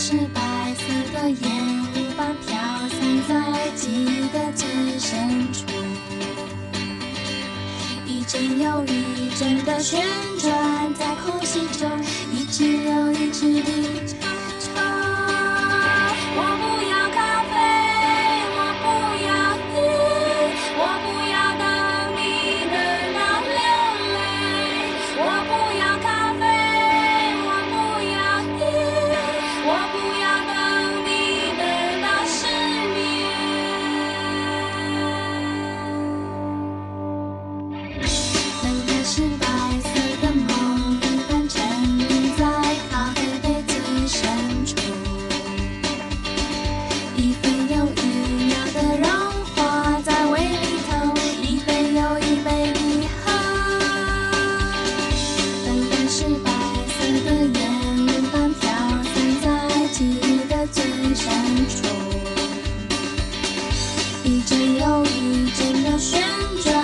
是白色的烟雾般飘散在记忆的最深处，一阵又一阵的旋转在空气中，一支又一支地唱唱。我不要咖啡，我不要你，我不要等你等到流泪。我不要咖啡，我不要你，我不要等你等到失眠。等的是白色的梦一般沉溺在咖啡杯最深处，一分又一秒的融化在胃里头，一杯又一杯你喝。等的是白色的烟雾般飘散在记忆的最深处，一阵又一阵的旋转